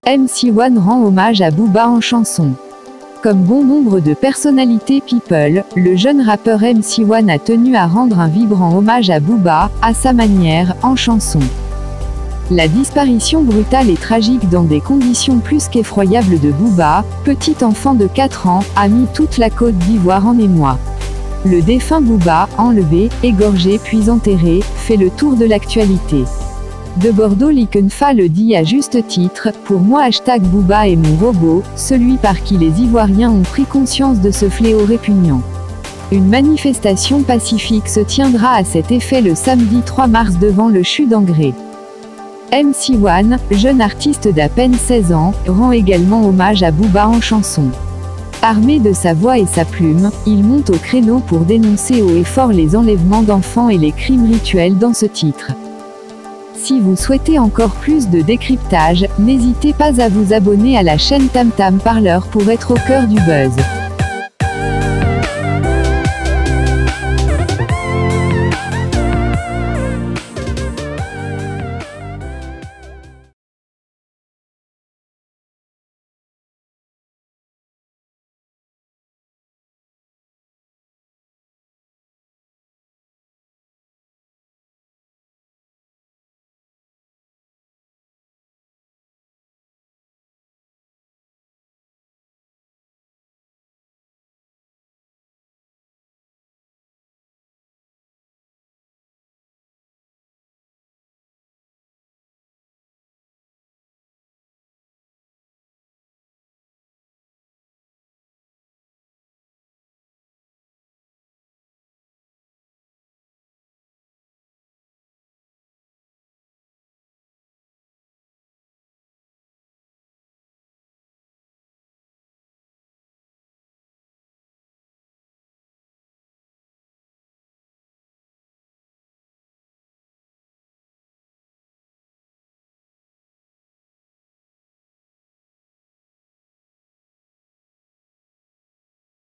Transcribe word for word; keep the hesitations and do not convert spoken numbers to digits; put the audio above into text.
M C One rend hommage à Booba en chanson. Comme bon nombre de personnalités people, le jeune rappeur M C One a tenu à rendre un vibrant hommage à Booba, à sa manière, en chanson. La disparition brutale et tragique dans des conditions plus qu'effroyables de Booba, petit enfant de quatre ans, a mis toute la Côte d'Ivoire en émoi. Le défunt Booba, enlevé, égorgé puis enterré, fait le tour de l'actualité. De Bordeaux Likenfa le dit à juste titre, pour moi hashtag Booba est mon robot, celui par qui les Ivoiriens ont pris conscience de ce fléau répugnant. Une manifestation pacifique se tiendra à cet effet le samedi trois mars devant le C H U d'Angré. M C One, jeune artiste d'à peine seize ans, rend également hommage à Booba en chanson. Armé de sa voix et sa plume, il monte au créneau pour dénoncer haut et fort les enlèvements d'enfants et les crimes rituels dans ce titre. Si vous souhaitez encore plus de décryptage, n'hésitez pas à vous abonner à la chaîne Tam Tam Parleur pour être au cœur du buzz.